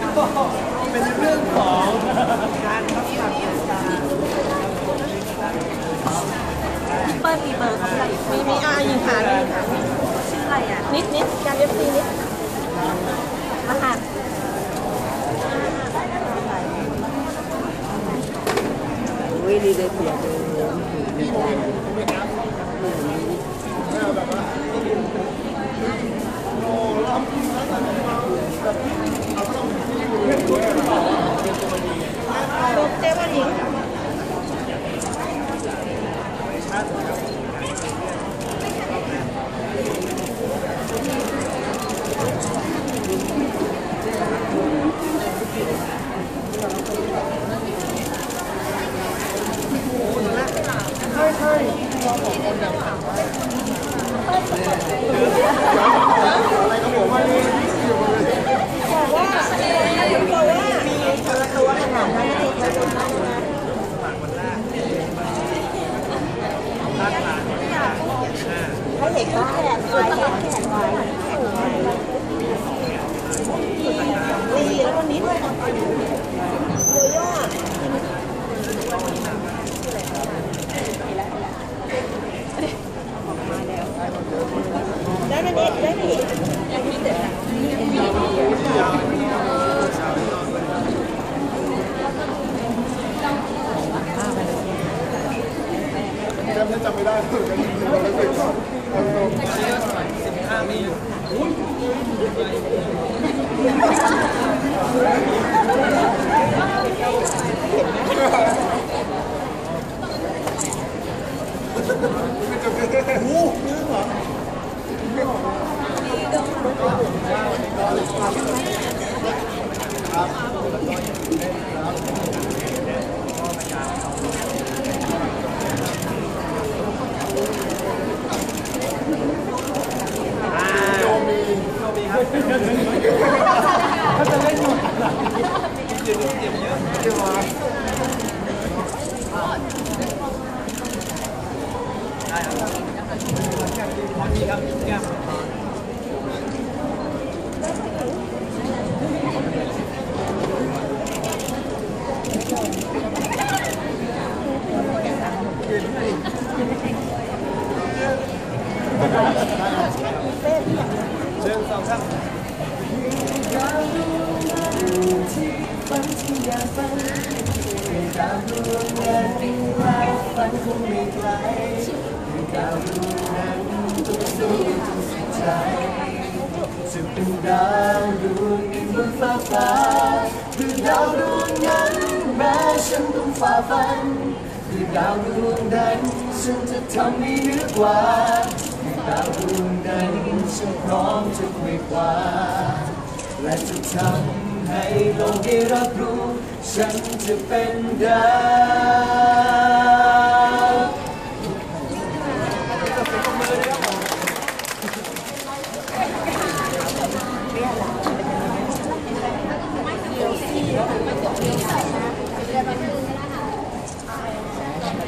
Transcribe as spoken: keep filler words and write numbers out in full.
เป็นเรื่องของการพัฒนาการเปิ้ลมีเบอร์เขาไหมมีมีอายิงขาด้วยค่ะชื่ออะไรอ่ะนิดนิดการเอฟซีนิดรหัสอุ้ยดีเลยเสียเลยดีใจเจ๊ว่าหญิงใช่ใช่เราบอกคนแบบอะไรก็บอกว่านี่บอกว่าบอกว่ามีตัวตัวขนาดนั้นเองเลยให้เด็กเขาแขนไว้แขนไว้ดีแล้ววันนี้ด้วยเยอะยอดได้ไหมเนี่ยได้ไหมจำไม่ได้คือกันเราเลยเป็นสิบห้าปีโอ้เนื้อเหรอเขาจะเล่นหมดเดี๋ยวเจ็บเยอะเจ็บมาได้ครับพอดีครับแก้มเชิญสองครับฝันที่อยากฝันดาวดวงนั้นแล้วฝันคงไม่ไกลดาวดวงนั้นต้องสู้สุดใจจะเป็นดาวดวงหนึ่งบนฟ้าฟ้าคือดาวดวงนั้นแม้ฉันต้องฝ่าฟันคือดาวดวงนั้นฉันจะทำให้เหนือกว่าคือดาวดวงนั้นฉันพร้อมจะไขว่คว้าและจะทำให้โลกได้รับรู้ฉันจะเป็นดาว